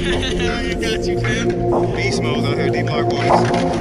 You got you, fam. Beast mode out here, D-Block boys.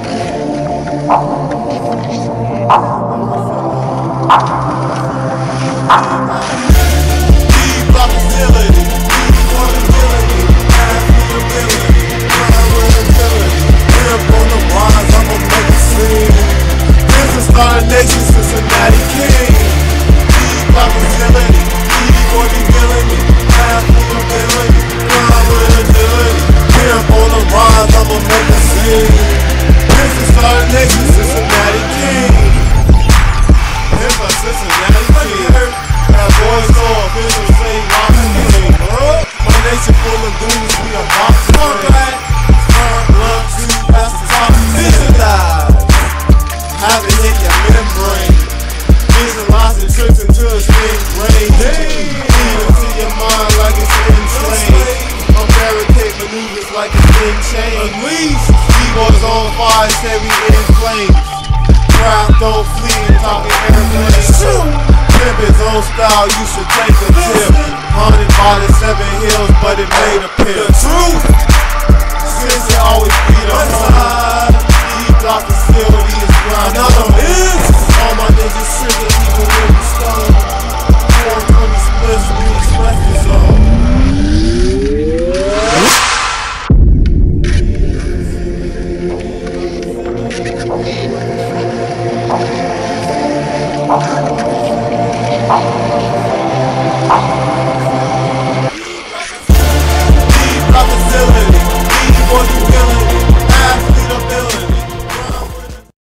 D-Block ability, D-Blockability, affordability, reliability. Grip on the rise, I'ma make a scene. Business started nation, Cincinnati King. D-Blockability, D-Blockability, affordability, reliability. Grip on the rise, I'ma make a scene. Business started nation, Cincinnati King. Here's my Cincinnati King. That boys go up in the same boxing. My nation full of dudes, we a boxing. Front, love, two, that's the top. Visualize. Have it hit your membrane. Visualizing trips into a sting brain. Feed into your mind like it's insane. I'm barricade maneuvers like it's in chain. Unleashed. D-boys on fire, say we in flames. Crowd don't flee, talking airplanes. Pimpin's own style, you should take a tip. Haunted by the 7 hills, but it made a pimp. The truth, since it always be the